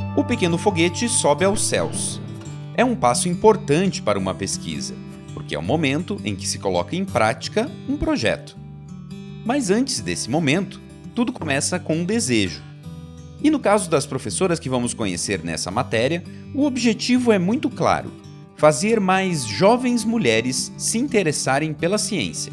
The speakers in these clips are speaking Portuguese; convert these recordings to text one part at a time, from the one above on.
O pequeno foguete sobe aos céus. É um passo importante para uma pesquisa, porque é o momento em que se coloca em prática um projeto. Mas antes desse momento, tudo começa com um desejo. E no caso das professoras que vamos conhecer nessa matéria, o objetivo é muito claro: fazer mais jovens mulheres se interessarem pela ciência.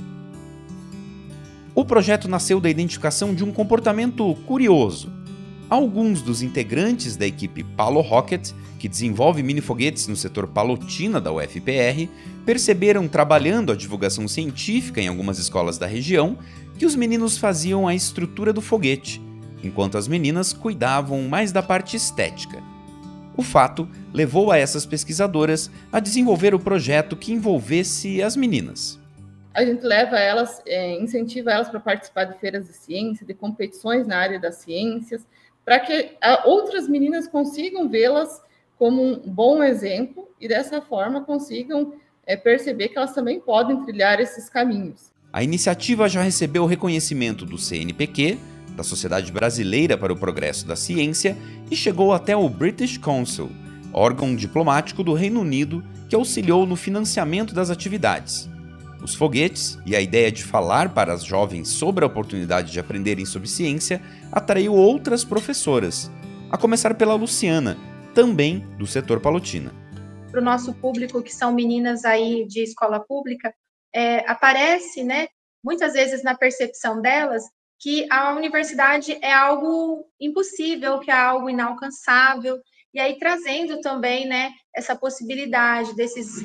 O projeto nasceu da identificação de um comportamento curioso. Alguns dos integrantes da equipe Palo Rocket, que desenvolve mini-foguetes no setor Palotina da UFPR, perceberam, trabalhando a divulgação científica em algumas escolas da região, que os meninos faziam a estrutura do foguete, enquanto as meninas cuidavam mais da parte estética. O fato levou a essas pesquisadoras a desenvolver o projeto que envolvesse as meninas. A gente leva elas, incentiva elas para participar de feiras de ciência, de competições na área das ciências, para que outras meninas consigam vê-las como um bom exemplo e dessa forma consigam perceber que elas também podem trilhar esses caminhos. A iniciativa já recebeu o reconhecimento do CNPq, da Sociedade Brasileira para o Progresso da Ciência, e chegou até o British Council, órgão diplomático do Reino Unido que auxiliou no financiamento das atividades. Os foguetes e a ideia de falar para as jovens sobre a oportunidade de aprenderem sobre ciência atraiu outras professoras, a começar pela Luciana, também do setor Palotina. Para o nosso público, que são meninas aí de escola pública, aparece, muitas vezes na percepção delas, que a universidade é algo impossível, que é algo inalcançável, e aí trazendo também, essa possibilidade dessas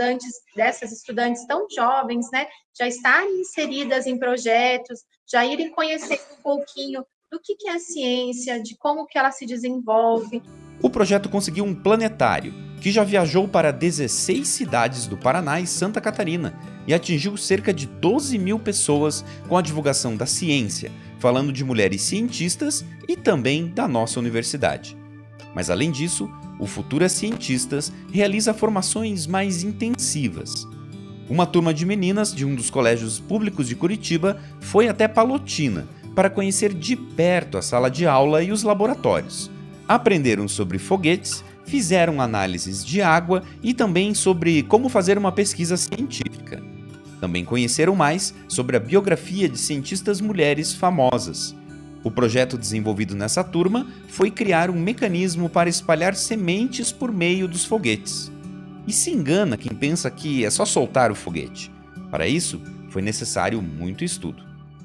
estudantes tão jovens, já estarem inseridas em projetos, já irem conhecer um pouquinho do que é a ciência, de como que ela se desenvolve. O projeto conseguiu um planetário, que já viajou para 16 cidades do Paraná e Santa Catarina e atingiu cerca de 12 mil pessoas com a divulgação da ciência, falando de mulheres cientistas e também da nossa universidade. Mas além disso, o Futuras Cientistas realiza formações mais intensivas. Uma turma de meninas de um dos colégios públicos de Curitiba foi até Palotina para conhecer de perto a sala de aula e os laboratórios. Aprenderam sobre foguetes, fizeram análises de água e também sobre como fazer uma pesquisa científica. Também conheceram mais sobre a biografia de cientistas mulheres famosas. O projeto desenvolvido nessa turma foi criar um mecanismo para espalhar sementes por meio dos foguetes. E se engana quem pensa que é só soltar o foguete. Para isso, foi necessário muito estudo.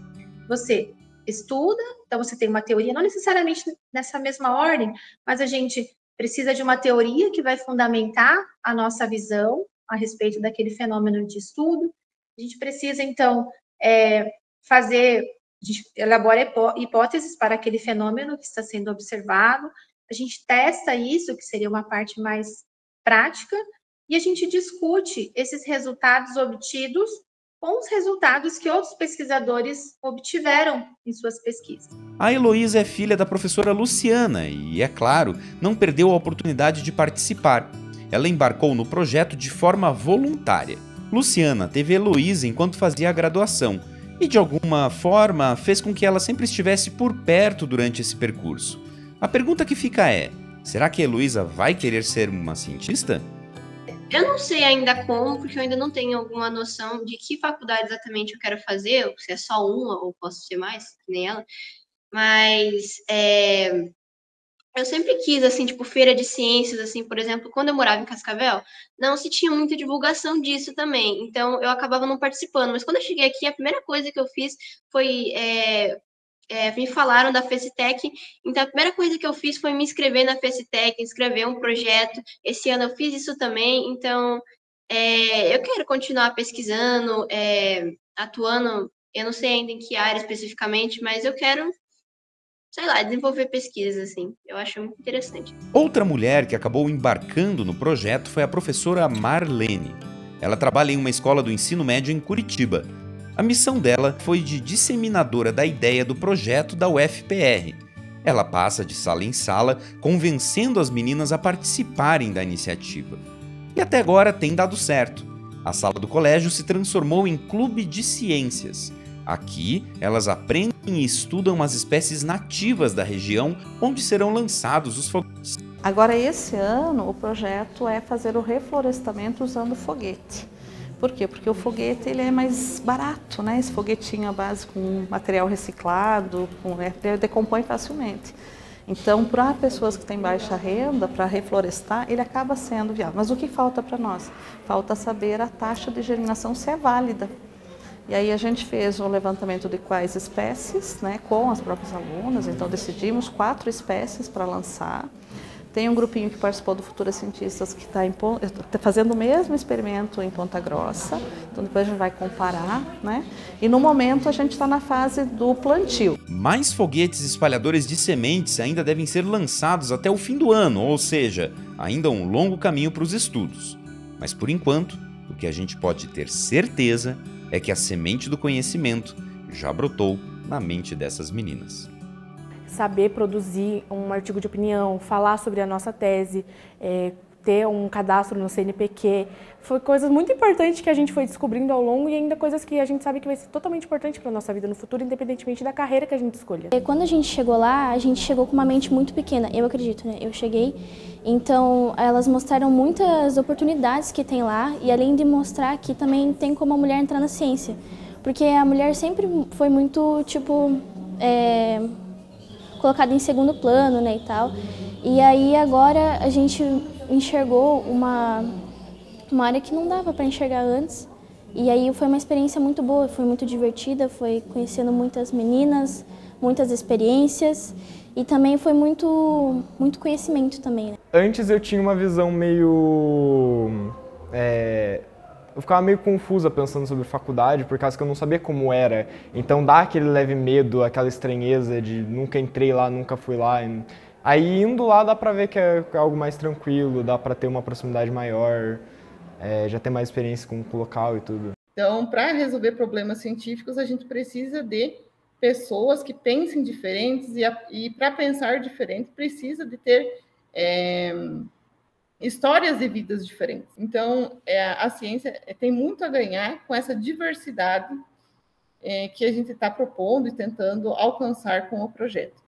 Você estuda, então você tem uma teoria, não necessariamente nessa mesma ordem, mas a gente precisa de uma teoria que vai fundamentar a nossa visão a respeito daquele fenômeno de estudo. A gente precisa, então, a gente elabora hipóteses para aquele fenômeno que está sendo observado, a gente testa isso, que seria uma parte mais prática, e a gente discute esses resultados obtidos com os resultados que outros pesquisadores obtiveram em suas pesquisas. A Heloísa é filha da professora Luciana e, é claro, não perdeu a oportunidade de participar. Ela embarcou no projeto de forma voluntária. Luciana teve Heloísa enquanto fazia a graduação e, de alguma forma, fez com que ela sempre estivesse por perto durante esse percurso. A pergunta que fica é: será que a Heloísa vai querer ser uma cientista? Eu não sei ainda como, porque eu ainda não tenho alguma noção de que faculdade exatamente eu quero fazer, ou se é só uma, ou posso ser mais, que nem ela. Mas eu sempre quis, assim, tipo, feira de ciências, assim, por exemplo, quando eu morava em Cascavel, não se tinha muita divulgação disso também, então eu acabava não participando. Mas quando eu cheguei aqui, a primeira coisa que eu fiz foi... me falaram da FECITEC, então a primeira coisa que eu fiz foi me inscrever na FECITEC, inscrever um projeto. Esse ano eu fiz isso também, então eu quero continuar pesquisando, atuando, eu não sei ainda em que área especificamente, mas eu quero, sei lá, desenvolver pesquisas, assim, eu acho muito interessante. Outra mulher que acabou embarcando no projeto foi a professora Marlene. Ela trabalha em uma escola do ensino médio em Curitiba. A missão dela foi de disseminadora da ideia do projeto da UFPR. Ela passa de sala em sala, convencendo as meninas a participarem da iniciativa. E até agora tem dado certo. A sala do colégio se transformou em clube de ciências. Aqui, elas aprendem e estudam as espécies nativas da região onde serão lançados os foguetes. Agora, esse ano, o projeto é fazer o reflorestamento usando foguete. Por quê? Porque o foguete ele é mais barato, né? Esse foguetinho à base com material reciclado, ele decompõe facilmente. Então, para pessoas que têm baixa renda, para reflorestar, ele acaba sendo viável. Mas o que falta para nós? Falta saber a taxa de germinação se é válida. E aí a gente fez um levantamento de quais espécies, né, com as próprias alunas, então decidimos 4 espécies para lançar. Tem um grupinho que participou do Futuras Cientistas que está fazendo o mesmo experimento em Ponta Grossa, então depois a gente vai comparar, né? E no momento a gente está na fase do plantio. Mais foguetes espalhadores de sementes ainda devem ser lançados até o fim do ano, ou seja, ainda um longo caminho para os estudos. Mas por enquanto, o que a gente pode ter certeza é que a semente do conhecimento já brotou na mente dessas meninas. Saber produzir um artigo de opinião, falar sobre a nossa tese, ter um cadastro no CNPq, foi coisas muito importantes que a gente foi descobrindo ao longo e ainda coisas que a gente sabe que vai ser totalmente importante para a nossa vida no futuro, independentemente da carreira que a gente escolha. Quando a gente chegou lá, a gente chegou com uma mente muito pequena, eu acredito, né? Eu cheguei, então elas mostraram muitas oportunidades que tem lá e além de mostrar que também tem como a mulher entrar na ciência, porque a mulher sempre foi muito, colocada em segundo plano, né, e tal. E aí agora a gente enxergou uma área que não dava para enxergar antes. E aí foi uma experiência muito boa, foi muito divertida, foi conhecendo muitas meninas, muitas experiências e também foi muito conhecimento também, né? Antes eu tinha uma visão meio... Eu ficava meio confusa pensando sobre faculdade, por causa que eu não sabia como era. Então dá aquele leve medo, aquela estranheza de nunca entrei lá, nunca fui lá. Aí indo lá dá pra ver que é algo mais tranquilo, dá pra ter uma proximidade maior, já ter mais experiência com o local e tudo. Então, para resolver problemas científicos, a gente precisa de pessoas que pensem diferentes e para pensar diferente precisa de ter histórias de vidas diferentes. Então, a ciência tem muito a ganhar com essa diversidade que a gente está propondo e tentando alcançar com o projeto.